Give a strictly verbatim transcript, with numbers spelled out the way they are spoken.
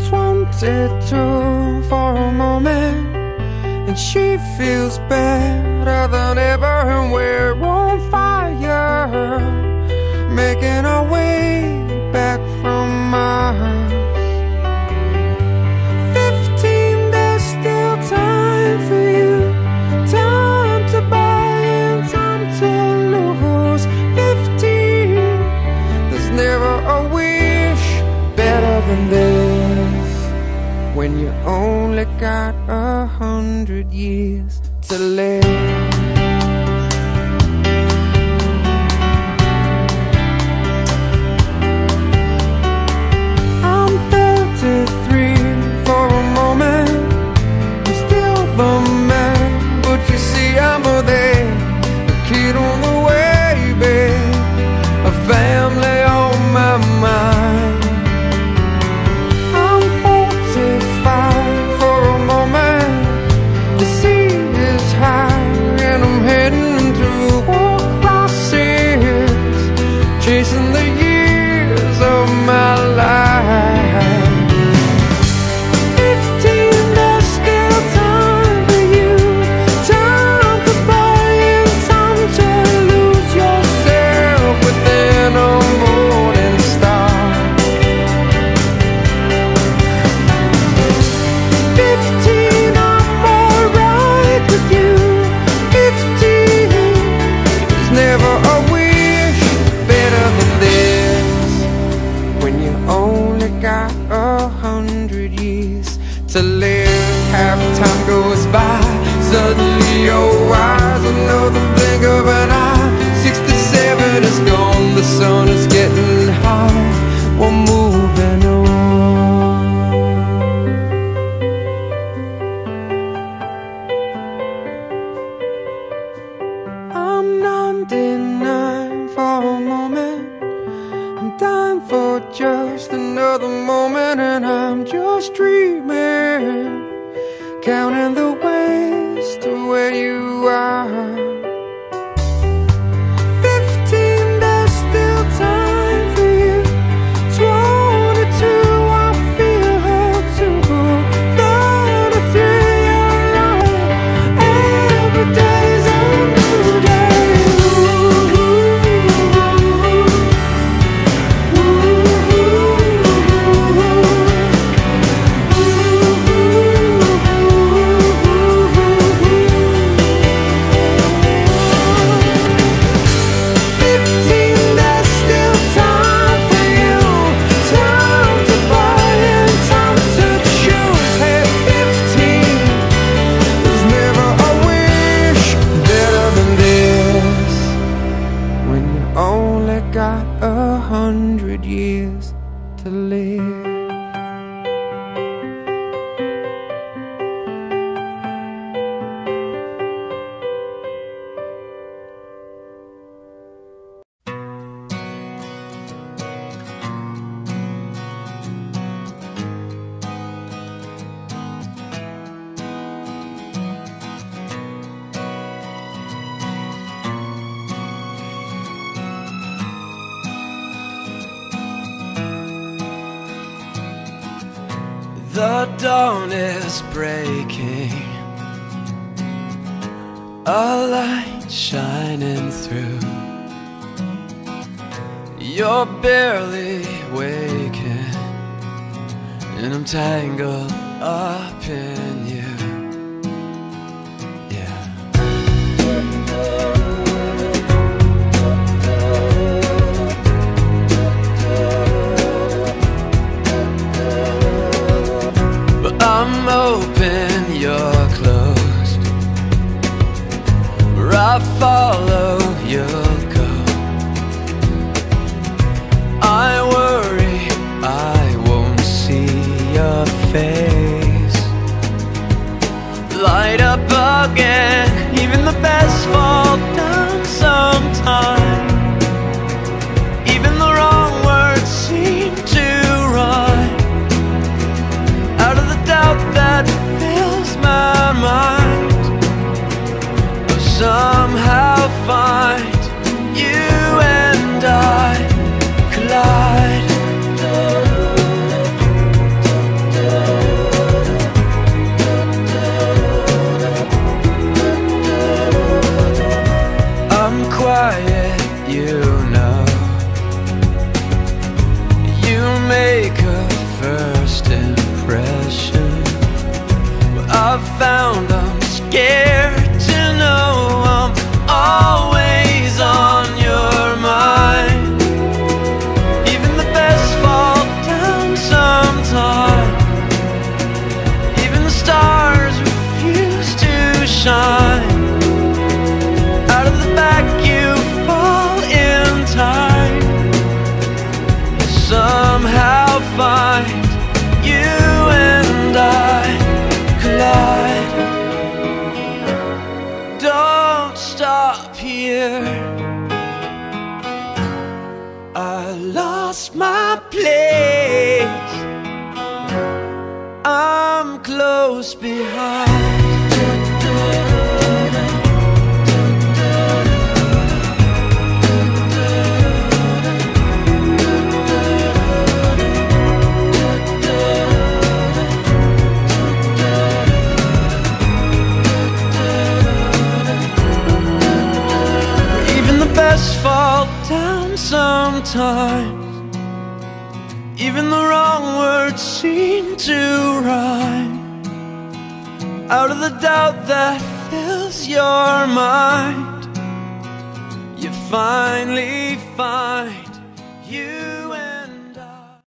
twenty-two for a moment, and she feels better than ever, and we're on fire, making our way back from Mars. Fifteen, there's still time for you, time to buy and time to lose. Fifteen, there's never a wish better than this, when you only got a hundred years to live. I'm thirty-three for a moment, I'm still the man, but you see I'm a there, a kid on the way, babe, a family on my mind. Chasing the years of my life. Fifteen, there's still time for you, time to buy and time to lose yourself within a morning star. Fifteen, I'm alright with you. Fifteen, there's never a got a hundred years to live. Half time goes by, suddenly you're wise, another blink of an eye. Sixty-seven is gone, the sun is getting high, we're moving on. I'm ninety-nine for a moment, I'm dying for just another moment, and I'm just dreaming, counting the ways to where you are. Fifteen, there's still time for you. Twenty-two, I feel her too. Thirty-three, you're right, every day's a new day. Got a hundred years to live. The dawn is breaking, a light shining through. You're barely waking, and I'm tangled up in you. I'm open, you're closed. Where I follow, you'll go. I worry I won't see your face. Light up again, even the best fall down sometime. Even the wrong words seem to rhyme. Out of the doubt that fills my mind, I'll somehow find you and I collide. I've found I'm scared to know I'm always on your mind. Even the best fall down sometime. Even the stars refuse to shine. Out of the back you fall in time. You somehow find you and I collide. Don't stop here. I lost my place. I'm close behind. Fall down sometimes. Even the wrong words seem to rhyme. Out of the doubt that fills your mind, you finally